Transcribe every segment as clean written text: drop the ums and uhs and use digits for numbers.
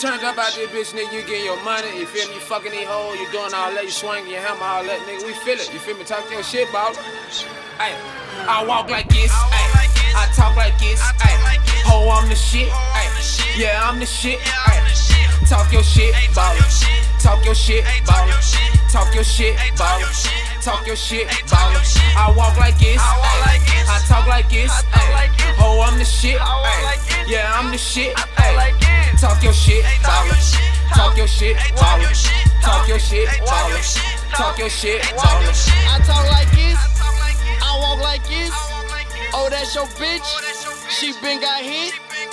turned up out this bitch, nigga. You getting your money, you feel me? You fucking these hoes, you doing all that, you swinging your hammer, all that, nigga. We feel it, you feel me? Talk your shit, baller. Ay, I walk like this, ay. I talk like this, ay. Ho, I'm the shit, ay. Yeah, I'm the shit, ay. Talk your shit, baller. Talk your shit, baller. Talk your shit, baller. Talk your shit, baller. I walk like this, ay. I talk like this, ay. Ho, I'm the shit, ay. Yeah, I'm the shit, ay. Talk your shit, baller. Talk your shit, baller. Talk your shit, baller. Talk your shit, baller. I talk like this, I walk like this. Oh, that's your bitch. She been got hit.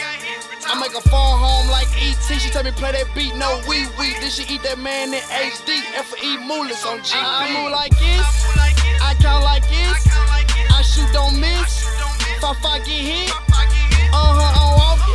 I make a phone home like E.T. She tell me play that beat, no wee. Then she eat that man in HD. F.E. Moolahs on G. I move like this, I count like this. I shoot, don't miss. If I get hit, I'm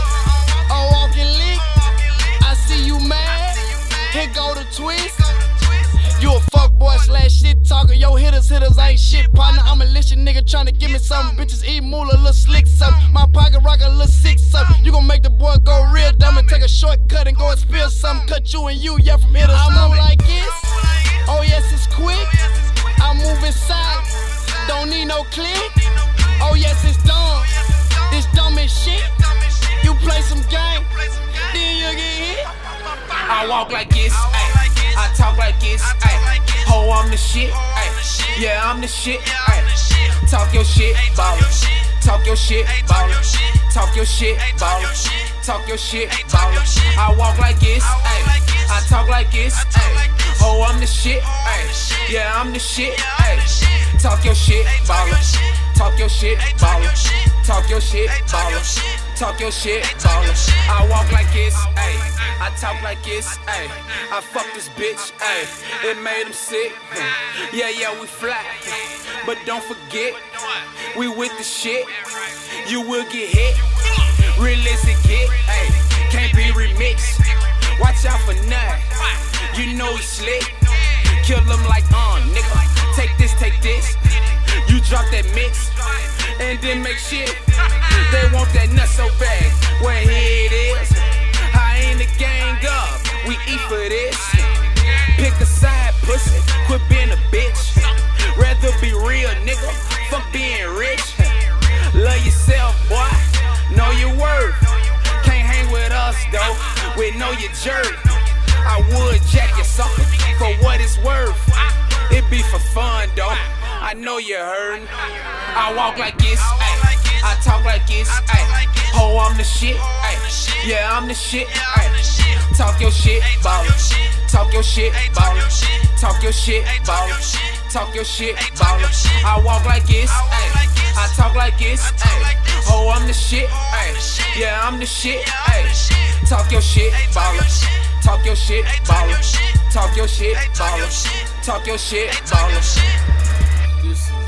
walking lick. I see you mad, here go the twist. You a fuckboy / shit talker, yo hitters ain't shit, partner. I'm a listen nigga tryna give me something. Bitches eat moolah, little slick something. My pocket rock a little sick something. You gon' make the boy go real dumb and take a shortcut and go and spill something. Cut you and you, yeah, from here to I move like this, oh yes it's quick. I move inside, don't need no click. Oh yes it's dumb, this dumb as shit. You play some game, then you get hit. I walk like this, ay. I talk like this, ay. Ho, I'm the shit, ay. Yeah, I'm the shit, ay. Talk your shit, baller. Talk your shit, baller. Talk your shit, baller. Talk your shit, baller. I walk like this, ay. I talk like this, ay. Ho, I'm the shit, ay. Yeah, I'm the shit, ay. Talk your shit, baller. Talk your shit, baller. Talk your shit, baller. Talk your shit, baller. I walk like this, ayy. I talk like this, ayy. I fuck this bitch, ayy. It made him sick. Yeah, we fly. But don't forget, we with the shit. You will get hit. Realistic hit, ayy. Can't be remixed. Watch out for nothing. You know he slick. Kill him like nigga. Take this. You drop that mix and then make shit. They want that nut so bad. Well, here it is. I ain't the gang up. We eat for this. Pick a side, pussy. Quit being a bitch. Rather be real, nigga. Fuck being rich. Love yourself, boy. Know your worth. Can't hang with us, though. We know you jerk. I would jack your sucker for what it's worth. It be for fun, though. I know you heard. I walk like this, ay. I talk like this, ay. Ho, I'm the shit, ay. Yeah, I'm the shit, ay. Talk your shit, baller. Talk your shit, baller. Talk your shit, baller. Talk your shit, baller. I walk like this, ay. I talk like this, ay. Ho, I'm the shit, ay. Yeah, I'm the shit, ay. Talk your shit, baller. Talk your shit, baller. Talk your shit, baller. Talk your shit, baller. This is